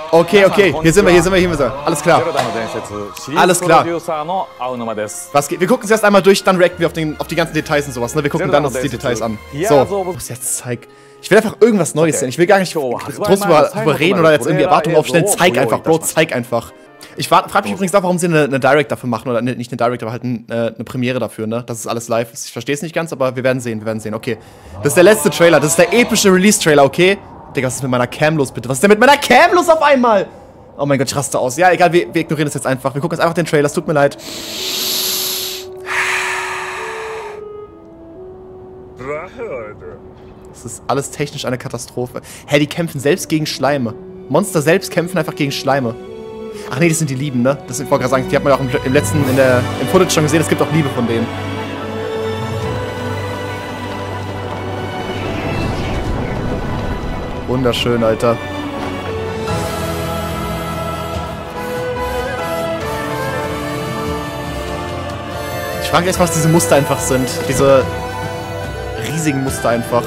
Okay, okay. Hier sind wir. Alles klar. Alles klar. Was geht? Wir gucken es erst einmal durch, dann reacten wir auf die ganzen Details und sowas, ne? Wir gucken dann uns die Details an. So, was jetzt zeig. Ich will einfach irgendwas Neues sehen. Ich will gar nicht groß drüber reden oder jetzt irgendwie Erwartungen aufstellen. Zeig einfach, Bro, zeig einfach. Ich frage mich übrigens auch, warum sie eine Direct dafür machen. Oder nicht eine Direct, aber halt eine Premiere dafür, ne? Das ist alles live. Ich verstehe es nicht ganz, aber wir werden sehen, Okay. Das ist der letzte Trailer. Das ist der epische Release-Trailer, okay? Digga, was ist mit meiner Cam los, bitte? Was ist denn mit meiner Cam los auf einmal? Oh mein Gott, ich raste aus. Ja, egal, wir ignorieren das jetzt einfach. Wir gucken jetzt einfach den Trailer. Es tut mir leid. Das ist alles technisch eine Katastrophe. Hä, die kämpfen selbst gegen Schleime. Monster selbst kämpfen einfach gegen Schleime. Ach nee, das sind die Lieben, ne? Das wollte ich gerade sagen, die hat man ja auch im Footage schon gesehen. Es gibt auch Liebe von denen. Wunderschön, Alter. Ich frage erst mal, was diese Muster einfach sind. Diese riesigen Muster einfach.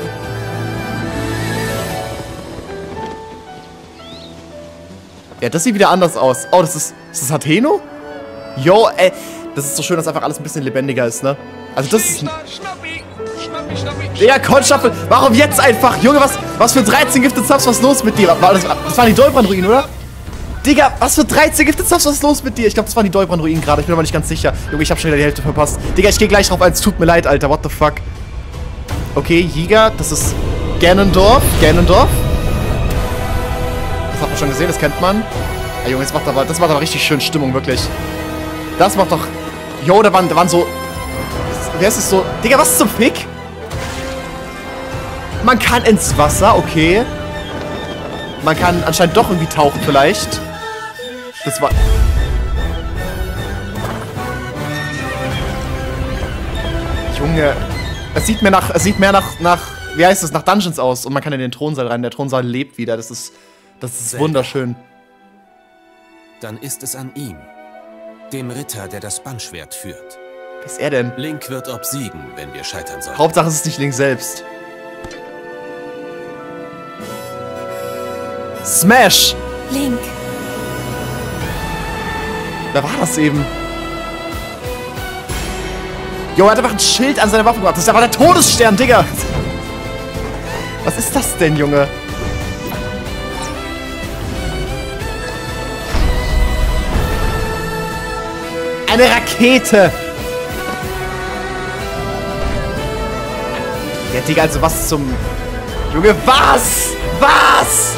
Ja, das sieht wieder anders aus. Oh, ist das Hateno? Yo, ey. Das ist so schön, dass einfach alles ein bisschen lebendiger ist, ne? Also das ist... Digga, Konstaffel, warum jetzt einfach? Junge, was für 13 Gifted Subs, was ist los mit dir? Das waren die Dolbrand-Ruinen, oder? Digga, was für 13 Gifted Subs, was ist los mit dir? Ich glaube, das waren die Dolbrand-Ruinen gerade, ich bin aber nicht ganz sicher. Junge, ich habe schon wieder die Hälfte verpasst. Digga, ich gehe gleich drauf ein, es tut mir leid, Alter, what the fuck. Okay, Jiga, das ist Ganondorf. Das hat man schon gesehen, das kennt man. Ah, Junge, das macht aber richtig schön Stimmung, wirklich. Das macht doch... Jo, da waren so... Wer ist es so... Digga, was zum Fick? Man kann ins Wasser, okay. Man kann anscheinend doch irgendwie tauchen, vielleicht. Das war... Junge... Es sieht mehr nach... Wie heißt es? Nach Dungeons aus. Und man kann in den Thronsaal rein. Der Thronsaal lebt wieder. Das ist wunderschön. Dann ist es an ihm. Dem Ritter, der das Bannschwert führt. Wer ist er denn? Link wird obsiegen, wenn wir scheitern sollten. Hauptsache es ist nicht Link selbst. Smash! Link. Wer war das eben? Jo, er hat einfach ein Schild an seiner Waffe gemacht. Das ist aber der Todesstern, Digga! Was ist das denn, Junge? Eine Rakete! Ja, Digga, also was zum... Junge, was? Was?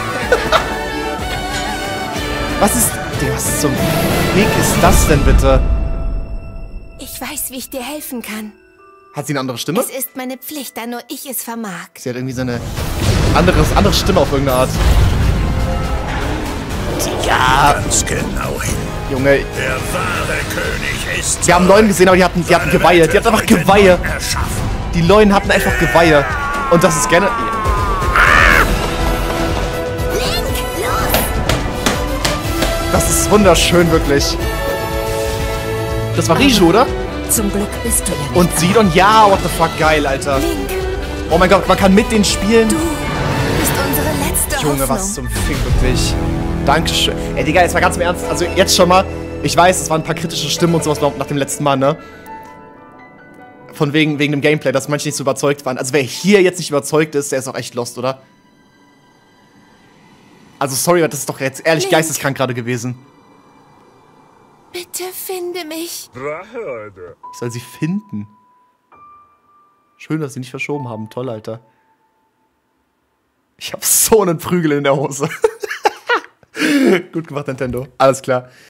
Digga, was zum Weg ist das denn bitte? Ich weiß, wie ich dir helfen kann. Hat sie eine andere Stimme? Es ist meine Pflicht, da nur ich es vermag. Sie hat irgendwie so eine andere Stimme auf irgendeine Art. Ja. Ganz genau hin. Junge. Der wahre König ist... Wir haben Leuen gesehen, aber die hatten Geweihe. Die hatten einfach Geweihe. Die Leuen hatten einfach Geweihe. Und das ist gerne... Link, los! Das ist wunderschön, wirklich. Das war Riju, oder? Zum Glück bist du ja nicht. Und Sidon, ja, what the fuck, geil, Alter. Link, Oh mein Gott, man kann mit denen spielen. du bist unsere letzte Junge, Hoffnung. was zum Fick, wirklich. Dankeschön. Ey, Digga, jetzt mal ganz im Ernst. Also jetzt schon mal. Ich weiß, es waren ein paar kritische Stimmen und sowas nach dem letzten Mal, ne? Von wegen dem Gameplay, dass manche nicht so überzeugt waren. Also wer hier jetzt nicht überzeugt ist, der ist auch echt lost, oder? Also sorry, aber das ist doch jetzt ehrlich Link. geisteskrank gerade gewesen. Bitte finde mich. Ich soll sie finden. Schön, dass sie nicht verschoben haben. Toll, Alter. Ich hab so einen Prügel in der Hose. Gut gemacht, Nintendo. Alles klar.